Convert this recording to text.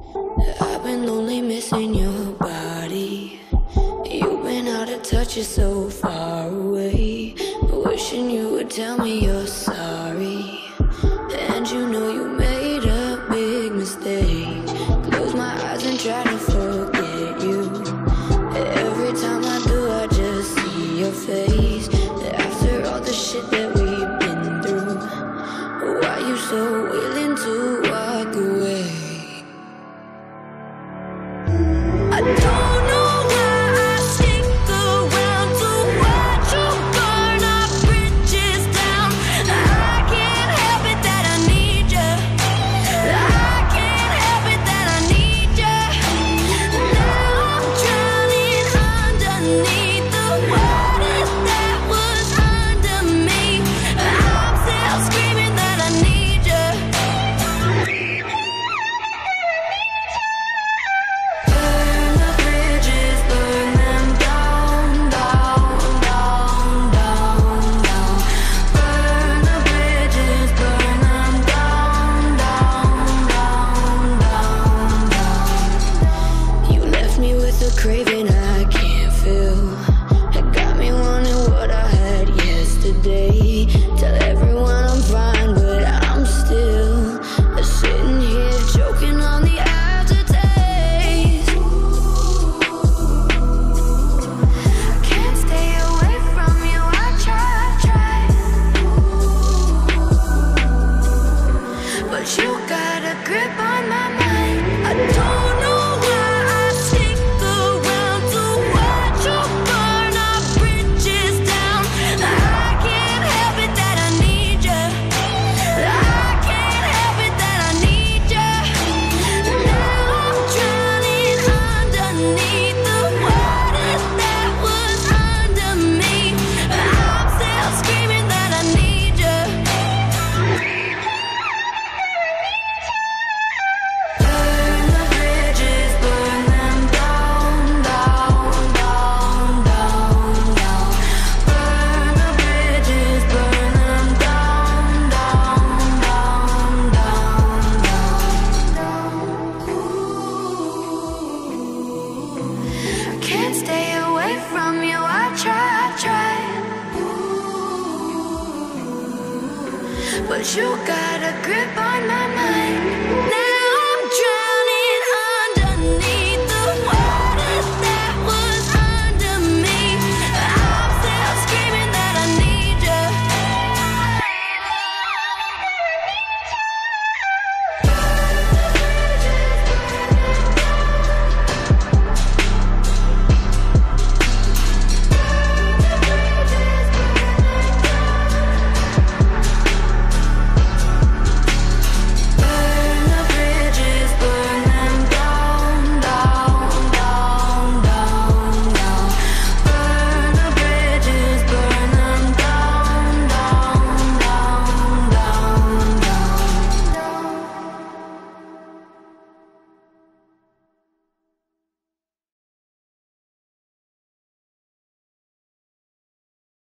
I've been lonely, missing your body. You've been out of touch, you're so far away. Wishing you would tell me you're sorry. And you know you made a big mistake. Close my eyes and try to forget you. Every time I do, I just see your face. After all the shit that we've been through, why you so willing to walk away? I don't know why I stick around to watch you burn our bridges down. I can't help it that I need you. I can't help it that I need you. Now I'm drowning underneath the water that was under me. I'm still screaming that I need you. Burn the bridges, burn them down, down, down, down, down. Burn the bridges, burn them down, down, down, down, down. You left me with a craving I can't feel. It got me wanting what I had yesterday. Tell everyone I'm fine, but I'm still sitting here choking on the aftertaste. Can't stay away from you, I try, but you got a grip on my mind. I don't know why I stick around to watch you burn our bridges down. I can't help it that I need you. I can't help it that I need you. Now I'm drowning underneath the water that was under me. I'm still screaming that I need you. Burn the bridges, burn them down, down, down, down, down. Burn the bridges, burn them down, down, down, down, down. I can't stay away from you, I try, but you got a grip on my mind. Now